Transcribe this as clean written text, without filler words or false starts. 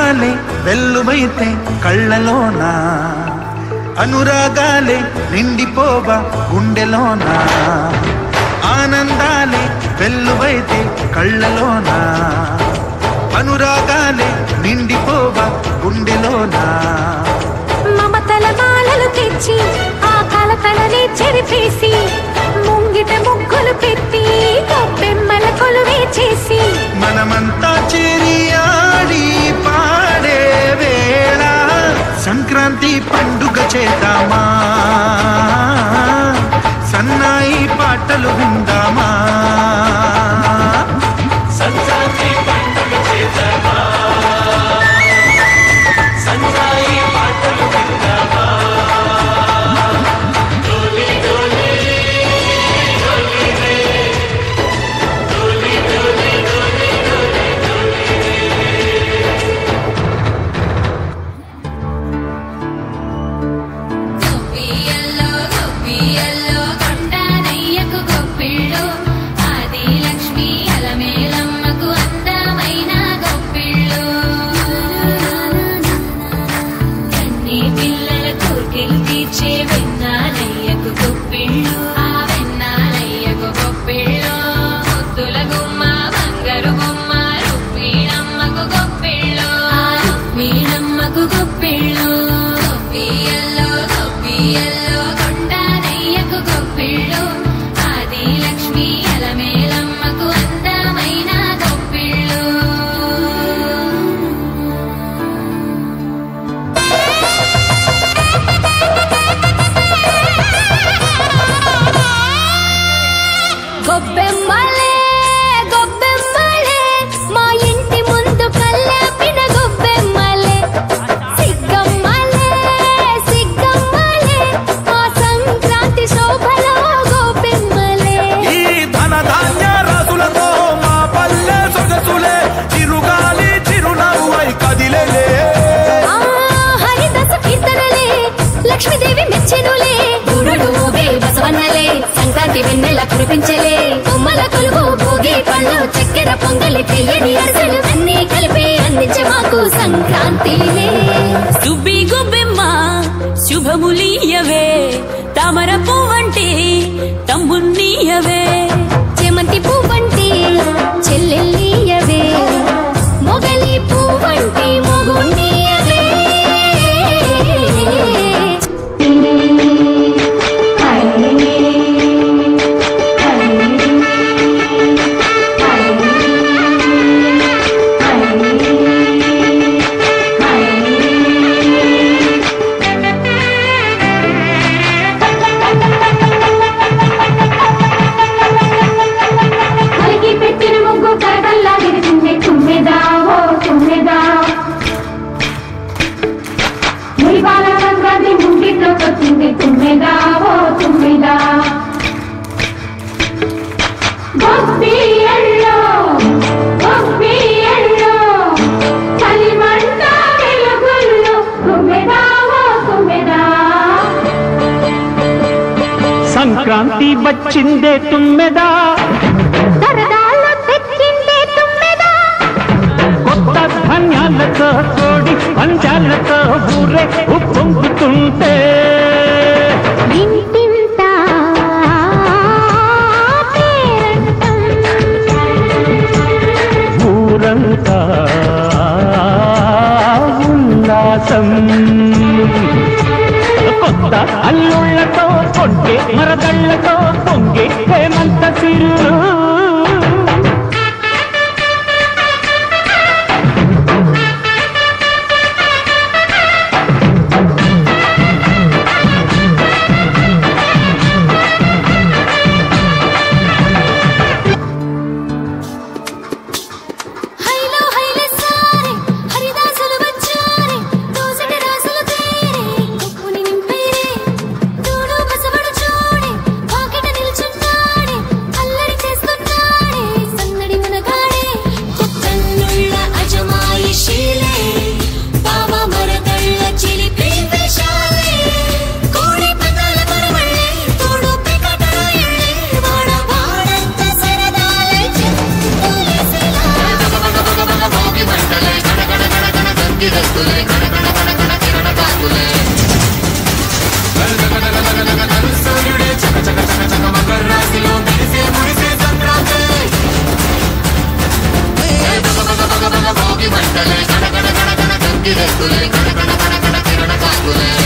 అందాలే వెల్లువైతే కళ్ళలోనా, అనురాగాలే నిండిపోవా గుండెలోనా, ఆనందాలే వెల్లువైతే కళ్ళలోనా, అనురాగాలే నిండిపోవా గుండెలోనా. మమతల మాలలు తెచ్చి ఆ కలతలని చెరిపేసి, ముంగిట ముగ్గులు పెట్టి గొప్పెమ్మల కొలువే చేసి, మనమంతా చేరి ఆడి పాడే వేళ సంక్రాంతి పండుగ చేద్దామా, సన్నాయి పాటలు విందామా. సంక్రాంతి పండుగ చేద్దామా, సన్నాయి పాటలు విందామా. సంక్రాంతి వెన్నెల కురిపించలే, బొమ్మల కొలువు భోగి పళ్ళు చక్కెర పొంగలి తీయని అసలు అన్ని కలిపి అందించే మాకు సంక్రాంతిలే. సుబ్బి గొబ్బెమ్మ శుభములీయవే, తామర పువ్వంటి తమ్మున్నీయవే, చేమంతి పువ్వంటి చెల్లెల్లీయవే, మొగలి పువ్వంటి మొగున్నీయవే. సంక్రాంతి వచ్చిందే తుమ్మెదా, సరదాలు తెచ్చిందే తుమ్మెదా, కొత్త ధాన్యాలతో కోడి పంచాలతో ఊరే ఉప్పొంగుతుంటే, ఇంటింత పేరంటం, ఊరంతా ఉల్లాసం, కొత్త అల్లుళ్లతో కొట్టే మరదళ్లతో పొంగే హేమంత సిరు. పాకెట్ గంగిరెద్దులే కడకడ కడకడ కిరణ కాకులే సూర్యుడే చక చక చక చక మకర రాశిలో మెరిసే మురిసే సంక్రాంతి భోగి మంటలే కడకడ కడకడ గంగిరెద్దులే కడకడ కడకడ కిరణ కాకులే